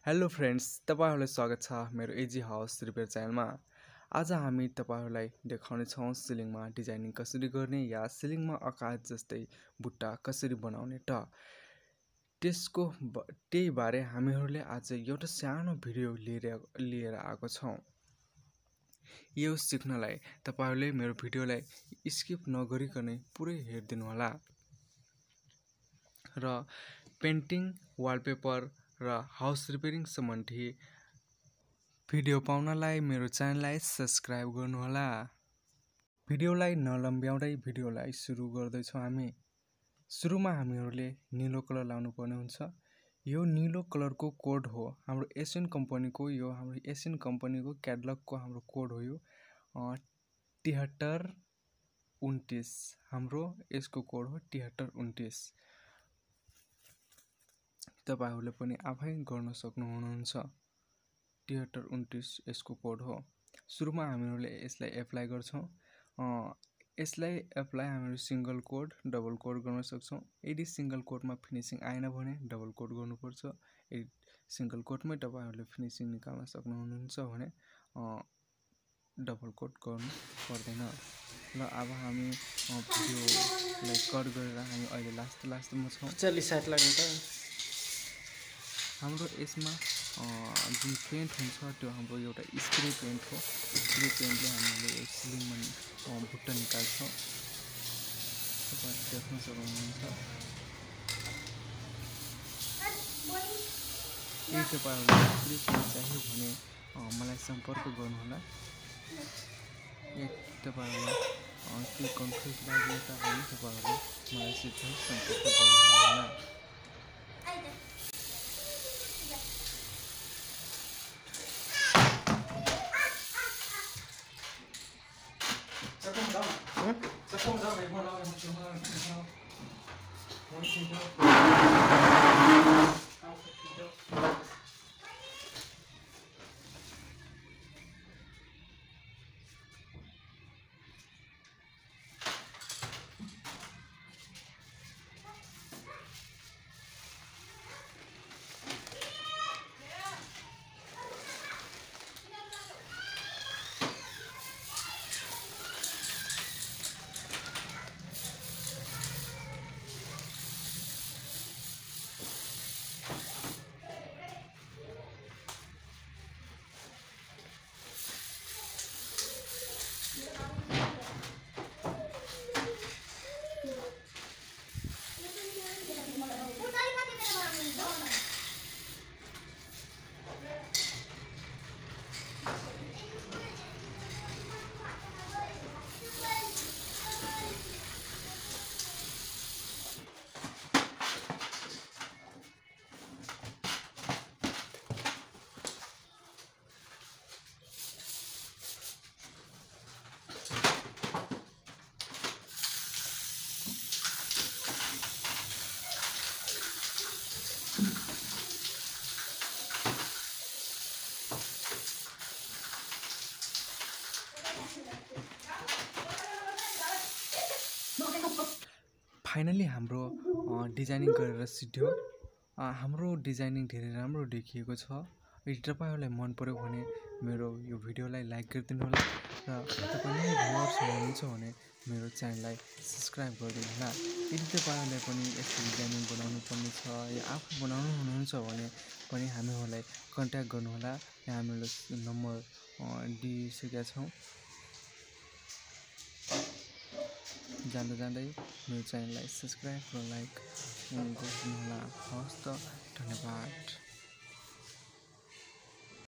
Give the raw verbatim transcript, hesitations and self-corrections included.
Hello friends, तपाईहरुलाई स्वागत छ मेरो एजी हाउस रिपेयर च्यानलमा। आज हामी तपाईहरुलाई देखाउने छौं सिलिङमा डिजाइनिङ कसरी गर्ने या सिलिङमा आकाश जस्तै बुट्टा कसरी बनाउने त। त्यसको त्यही बारे हामीहरुले आज एउटा सानो भिडियो लिएर लिएर आएको छौं। यो सिक्नलाई तपाईहरुले मेरो भिडियोलाई स्किप नगरिकन पुरै हेर्दिनु होला। र पेन्टिङ, वालपेपर र हाउस रिपेयरिङ सम्बन्धी भिडियो पाउनलाई मेरो च्यानललाई सब्स्क्राइब गर्नुहोला। भिडियोलाई नलम्ब्याउँदै भिडियोलाई सुरु गर्दैछौं हामी। सुरुमा हामीहरुले नीलो कलर लाउनु पर्ने हुन्छ। यो नीलो कलरको कोड हो हाम्रो एशियन कम्पनीको। यो हाम्रो एशियन कम्पनीको क्याटलगको हाम्रो कोड हो। यो तिहत्तर उन्तीस हाम्रो यसको कोड हो तिहत्तर उन्तीस। तपाईहरुले पनि आफै गर्न सक्नुहुन्छ। तिहत्तर उन्तीस यसको कोड हो। सुरुमा हामीहरुले यसलाई एप्लाई गर्छौं। यसलाई एप्लाई हामीहरु सिंगल कोड, डबल कोड गर्न सक्छौं। यदि सिंगल कोडमा फिनिशिङ आएन भने डबल कोड गर्नुपर्छ। यदि सिंगल कोडमै तपाईहरुले फिनिशिङ निकाल्न सक्नुहुन्छ भने डबल कोड गर्नु पर्दैन। ल अब हामी भिडियोलाई कट गरेर हामी अहिले लास्ट लास्टमा छौं। चली साइड लाग्नु त हाम्रो यसमा जुन पेन्ट हुन्छ त्यो हाम्रो एउटा स्प्रे पेन्ट हो। स्प्रे पेन्टले हामीले सिलिङमा बुट्टा निकाल्छौं। तपाईहरुले देख्न सक्नुहुन्छ। यदि तपाईहरुलाई स्प्रे पेन्ट चाहियो भने मलाई सम्पर्क गर्नुहोला। यदि तपाईहरुलाई के कन्फ्युज लाग्यो त भने तपाईहरुले मलाई सिधै सम्पर्क गर्नुहोला। फाइनली हाम्रो डिजाइनिङ गरेर सिद्धियो। हाम्रो डिजाइनिङ धेरै राम्रो देखिएको छ। यदि तपाईहरुलाई मन पर्यो भने मेरो यो भिडियोलाई लाइक गरिदिनु होला र तपाईले भ्युअर्स हुनुहुन्छ भने मेरो च्यानललाई सब्स्क्राइब गरिदिनु होला। यदि तपाईहरुलाई पनि यस्तो डिजाइनिङ बनाउनु पर्ने छ या आफू बनाउनु हुनुहुन्छ भने पनि हामीहरुलाई कन्ट्याक्ट गर्नु होला। यहाँ हामीले नम्बर दिइसकेका छौं। जान्दै जान्दै मेरो च्यानललाई सब्स्क्राइब र लाइक गर्नु होला। हवस् त, धन्यवाद।